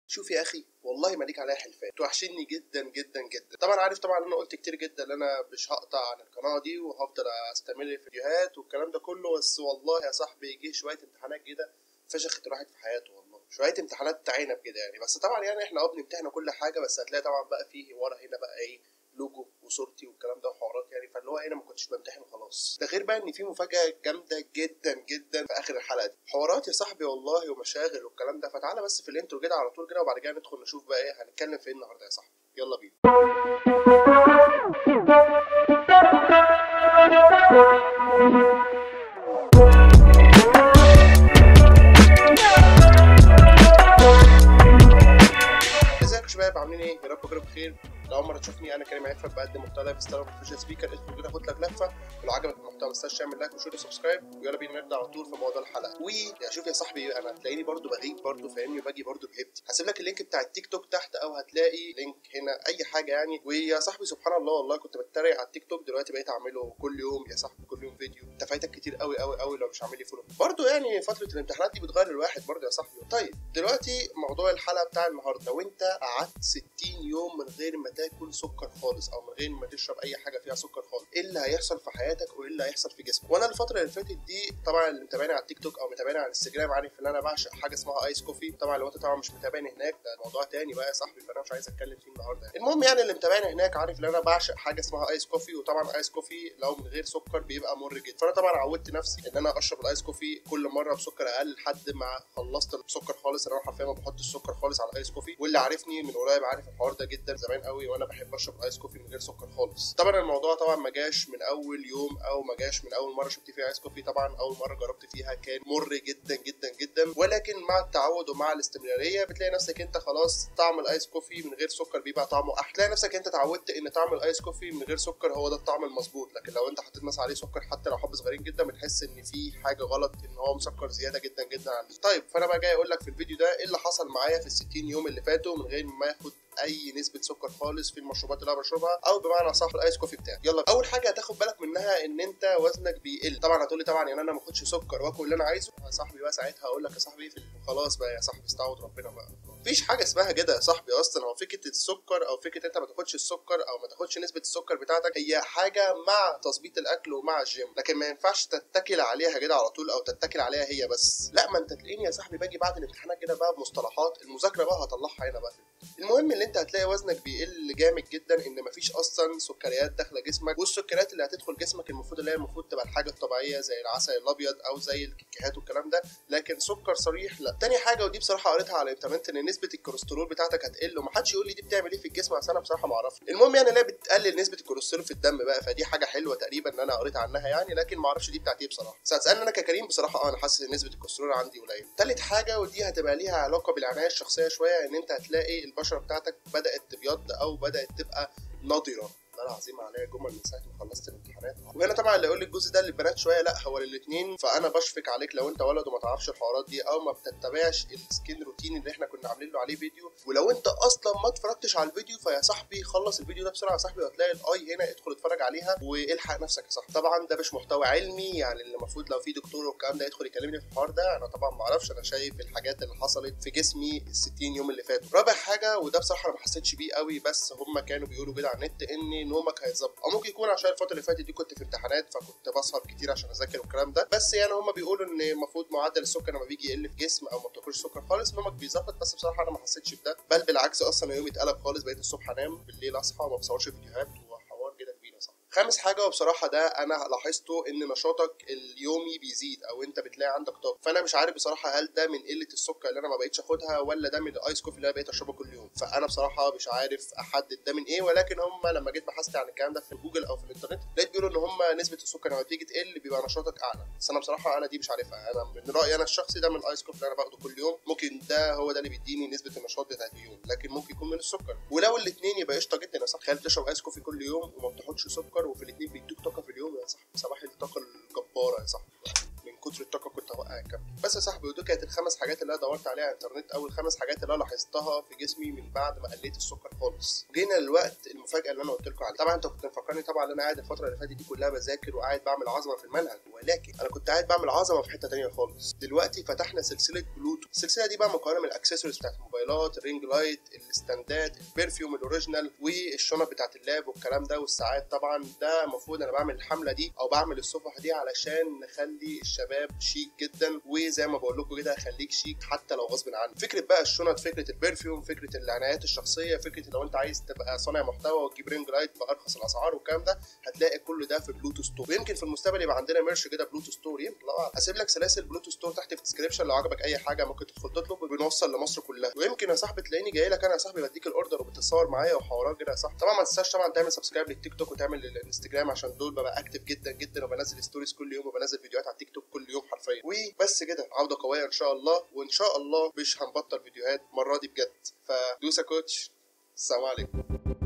شوف يا اخي، والله ما ليك عليا حلفان، توحشني جدا جدا جدا. طبعا عارف طبعا انا قلت كتير جدا ان انا مش هقطع عن القناه دي وهفضل استمر في الفيديوهات والكلام ده كله، بس والله يا صاحبي جه شويه امتحانات كده فشخت الواحد في حياته، والله شويه امتحانات تعينه بكده يعني. بس طبعا يعني احنا بنمتحن كل حاجه، بس هتلاقي طبعا بقى فيه ورا هنا بقى ايه، لوجو وصورتي والكلام ده وحوارات يعني. فاللي هو هنا ما كنتش بمتحن وخلاص. ده غير بقى ان في مفاجاه جامده جدا جدا في اخر الحلقه دي، حوارات يا صاحبي والله ومشاغل والكلام ده. فتعالى بس في الانترو كده على طول كده، وبعد كده ندخل نشوف بقى ايه هنتكلم في ايه النهارده يا صاحبي. يلا بينا. ازيكم يا شباب، عاملين ايه؟ يا رب تكونوا بخير. لو اول مره تشوفني انا كريم عفت، بقدم محتوى لايف ستايل وبروفيشنال سبيكر. ادخل كده خد لك لفه، ولو عجبك المحتوى ما تنساش تعمل لايك وشير وسبسكرايب. ويلا بينا نبدا على طول في موضوع الحلقه. ويا شوف يا صاحبي، انا هتلاقيني برده بغيب برده فاهمني، وباجي برده بهبتي. هسيب لك اللينك بتاع التيك توك تحت، او هتلاقي لينك هنا اي حاجه يعني. ويا صاحبي سبحان الله، والله كنت بتريق على التيك توك، دلوقتي بقيت اعمله كل يوم يا صاحبي، كل يوم فيديو. انت فايتك كتير قوي قوي قوي لو مش عامل لي فولو برده يعني. فتره الامتحانات دي بتغير الواحد برده يا صاحبي. طيب دلوقتي موضوع الحلقه بتاع النهارده، لو انت قعدت 60 يوم من غير ما تاكل سكر خالص، او من غير ما تشرب اي حاجه فيها سكر خالص، ايه اللي هيحصل في حياتك وايه اللي هيحصل في جسمك؟ وانا الفتره اللي فاتت دي طبعا اللي متابعني على التيك توك او متابعني على الانستجرام عارف ان انا بعشق حاجه اسمها ايس كوفي. طبعا لو انت طبعا مش متابعني هناك ده موضوع تاني بقى يا صاحبي، فانا مش عايز اتكلم فيه النهارده. المهم يعني اللي متابعني هناك عارف ان انا بعشق حاجه اسمها ايس كوفي. وطبعا ايس كوفي لو من غير سكر بيبقى مر جدا، فانا طبعا عودت نفسي ان انا اشرب الايس كوفي كل مره بسكر اقل لحد ما خلصت السكر خالص. انا حرفيا ما بحطش السكر خالص على الايس كوفي، واللي عارفني من قريب عارف الحوار ده جدا زمان قوي، وانا بحب اشرب ايس كوفي من غير سكر خالص. طبعا الموضوع طبعا ما جاش من اول يوم او ما جاش من اول مره شربت فيها ايس كوفي. طبعا اول مره جربت فيها كان مر جدا جدا جدا، ولكن مع التعود ومع الاستمراريه بتلاقي نفسك انت خلاص طعم الايس كوفي من غير سكر بيبقى طعمه احلى. تلاقي نفسك انت اتعودت ان طعم الايس كوفي من غير سكر هو ده الطعم المظبوط. لكن لو انت حطيت مثلا عليه سكر حتى لو حبه صغيرين جدا، بتحس ان في حاجه غلط، ان هو مسكر زياده جدا جدا عنه. طيب فانا بقى جاي اقول لك في الفيديو ده ايه اللي حصل معايا في ال 60 يوم اللي فاتوا من غير ما اخد اي نسبه سكر خالص في المشروبات اللي انا بشربها، او بمعنى صح الايس كوفي بتاعي. يلا اول حاجه هتاخد بالك منها ان انت وزنك بيقل. طبعا هتقولي طبعا يعني انا ما اخدش سكر واكل اللي انا عايزه يا صاحبي، بقى ساعتها هقول لك يا صاحبي خلاص بقى يا صاحبي استعوض ربنا بقى. مفيش حاجه اسمها كده يا صاحبي اصلا. هو فكره السكر او فكره انت ما تاخدش السكر او ما تاخدش نسبه السكر بتاعتك هي حاجه مع تظبيط الاكل ومع الجيم، لكن ما ينفعش تتكل عليها كده على طول او تتكل عليها هي بس. لا، ما انت تلاقيني يا صاحبي باجي بعد الامتحانات كده بقى بمصطلحات المذاكره بقى هطلعها هنا بقى. المهم اللي انت هتلاقي وزنك بيقل جامد جدا، ان مفيش اصلا سكريات داخله جسمك. والسكريات اللي هتدخل جسمك المفروض اللي هي المفروض تبقى الحاجه الطبيعيه زي العسل الابيض او زي الكيكيهات والكلام ده، لكن سكر صريح لا. تاني حاجه ودي بصراحه قريتها على الانترنت، ان نسبه الكوليسترول بتاعتك هتقل. ومحدش يقول لي دي بتعمل ايه في الجسم، عشان انا بصراحه ما اعرفش. المهم يعني انها بتقلل نسبه الكوليسترول في الدم بقى، فدي حاجه حلوه تقريبا ان انا قريت عنها يعني، لكن ما اعرفش دي بتاعت ايه بصراحه. بس هتسالني انا ككريم بصراحه انا حاسس ان نسبه الكوليسترول عندي قليله. تالت حاجه ودي هتبقى ليها علاقه بالعنايه الشخصيه شويه، ان انت هتلاقي البشره بتاعتك بدات تبيض او بدات تبقى نضره. والله العظيم عليا جمل من ساعه ما خلصت الامتحانات. وهنا طبعا اللي يقول لي الجزء ده للبنات شويه، لا هو للاثنين. فانا بشفق عليك لو انت ولد وما تعرفش الحوارات دي او ما بتتبعش السكين روتين اللي احنا كنا عاملين له عليه فيديو. ولو انت اصلا ما اتفرجتش على الفيديو فيا صاحبي خلص الفيديو ده بسرعه يا صاحبي، وهتلاقي الاي هنا ادخل اتفرج عليها والحق نفسك يا صاحبي. طبعا ده مش محتوى علمي يعني، اللي المفروض لو في دكتور والكلام ده يدخل يكلمني في الحوار ده، انا طبعا ما اعرفش. انا شايف الحاجات اللي حصلت في جسمي ال 60 يوم اللي فاتوا. رابع حاجه وده بصراحه انا ما حسيتش بيه قوي، بس هم كانوا بيقولوا كده على النت ان نومك هيتظبط، او ممكن يكون عشان الفتره اللي فاتت دي كنت في امتحانات فكنت بسهر كتير عشان اذاكر والكلام ده. بس يعني هم بيقولوا ان المفروض معدل السكر لما بيجي يقل في جسم او ما بتاكلش سكر خالص نومك بيظبط. بس بصراحه انا ما حسيتش بده، بل بالعكس اصلا يومي اتقلب خالص. بقيت الصبح انام بالليل اصحى وما بصورش فيديوهات وحوار كده كبير صح. خامس حاجه وبصراحه ده انا لاحظته، ان نشاطك اليومي بيزيد او انت بتلاقي عندك طاقه. فانا مش عارف بصراحه هل ده من قله السكر اللي انا ما بقيتش اخدها، ولا ده من الايس كوفي اللي انا بقيت اشربه كل يوم. فانا بصراحه مش عارف احدد ده من ايه، ولكن هم لما جيت بحثت عن الكلام ده في جوجل او في الانترنت لقيت بيقولوا ان هم نسبه السكر لما بتيجي تقل بيبقى نشاطك اعلى. بس انا بصراحه انا دي مش عارفها. انا من رايي انا الشخصي ده من الايس كوفي اللي انا باخده كل يوم، ممكن ده هو ده اللي بيديني نسبه النشاط بتاعت اليوم، لكن ممكن يكون من السكر. ولو الاثنين يبقى قشطه جدا يا صاحبي. تخيل تشرب ايس كوفي كل يوم وما بتاخدش سكر، وفي الاثنين بيدوك طاقه في اليوم يا صاحبي. صباح الطاقه الجباره يا صاحبي. من كتر الطاقه كنت هوقع الكاميرا. بس يا صاحبي، ودول كانت الخمس حاجات اللي انا دورت عليها على الانترنت، او الخمس حاجات اللي انا لاحظتها في جسمي من بعد ما قليت السكر خالص. جينا للوقت المفاجاه اللي انا قلت لكم عليها. طبعا انت كنت مفكرني طبعا ان انا قاعد الفتره اللي فاتت دي كلها بذاكر وقاعد بعمل عظمه في المنهج، ولكن انا كنت قاعد بعمل عظمه في حته ثانيه خالص. دلوقتي فتحنا سلسله بلوتو. السلسله دي بقى مكونه من الاكسسوارز بتاعت الموبايلات، الرينج لايت، الاستندات، البرفيوم الاوريجينال، والشنط بتاعت اللاب والكلام ده، والساعات. طبعا ده المفروض انا بعمل الحمله دي او بعمل الصفحه دي علشان نخلي الشباب شيك جدا، وزي ما بقول لكم كده خليك شيك حتى لو غصب عنك. فكره بقى الشنط، فكره البرفيوم، فكره العنايات الشخصيه، فكره لو انت عايز تبقى صانع محتوى وتجيب رينج لايت بارخص الاسعار والكلام ده، هتلاقي كل ده في بلوتو ستور. ويمكن في المستقبل يبقى عندنا ميرش كده بلوتو ستور، يمكن. هسيب لك سلاسل بلوتو ستور تحت في الديسكربشن، لو عجبك اي حاجه ممكن تدخل تطلب، وبنوصل لمصر كلها. ويمكن يا صاحبي تلاقيني جاي لك انا يا صاحبي بديك الاوردر وبتتصور معايا وحوارات كده يا صاحبي. طبعا ما تنساش طبعا تعمل سبسكرايب للتيك توك وتعمل للانستجرام، عشان دول ببقى اكتف جدا جدا، وبنزل ستوريز كل يوم وبنزل فيديوهات على التيك توك كل يوم حرفيا. وبس كده، عوده قويه ان شاء الله، وان شاء الله مش هنبطل فيديوهات المره دي بجد. فدوسا كوتش، السلام عليكم.